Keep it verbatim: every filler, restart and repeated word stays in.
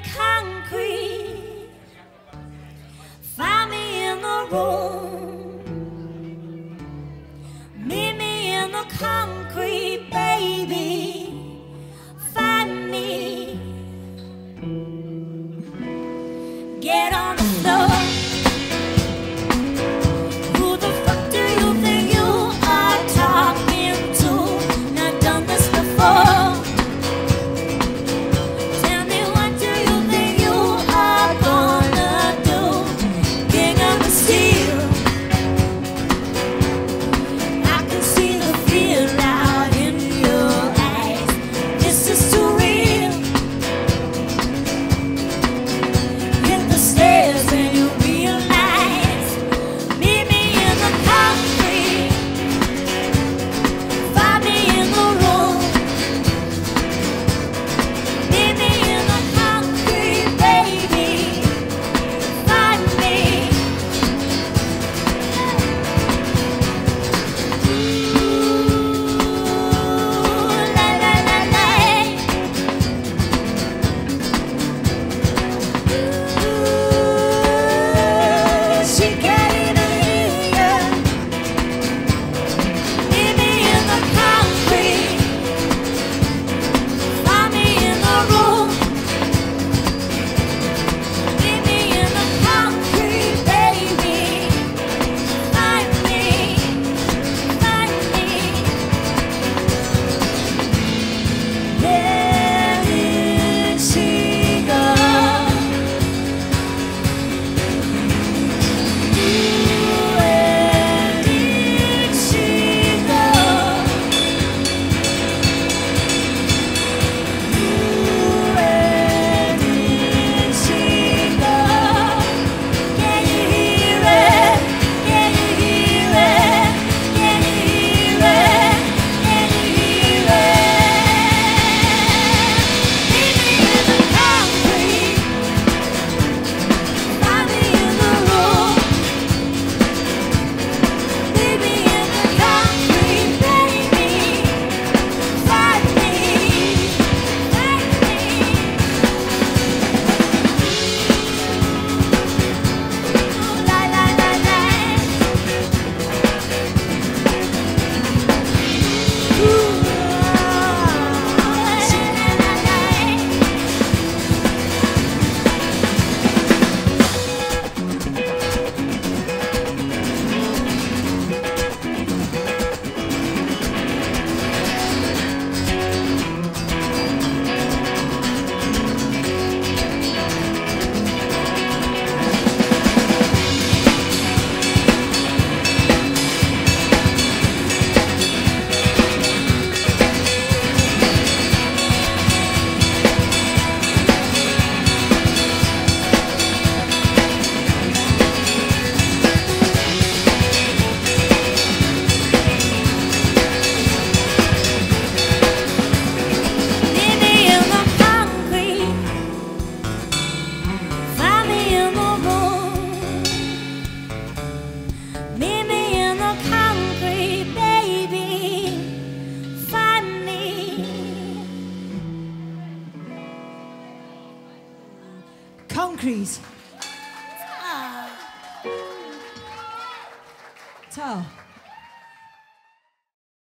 concrete. Find me in the room. Meet me in the concrete, baby. Find me. Get on the floor. Who the fuck do you think you are talking to? Not done this before. Tell me, what do you think you are gonna do? King of the steel. I can see the fear out in your eyes. This is too real. Hit the stairs and you realize. Meet me in the concrete. Find me in the room. Meet me in the concrete, baby. Find me. Ooh, la la la la. Ooh, she can't even hear ya. Meet me in the concrete. Find me in the room. Meet me in the concrete, baby. Find me, find me. Where did she go? Where did she go? Where did she go? Can you hear it? Can you hear it? Can you hear it? Can you hear it? Meet me in the concrete. Find me in the room. Meet me in the concrete, baby. Find me, find me. Ooh, la la la la. Ooh, she la la la. Meet me in the concrete. Find me in the room. Meet me in the concrete, baby. Find me. Concrete. Ah. Ta.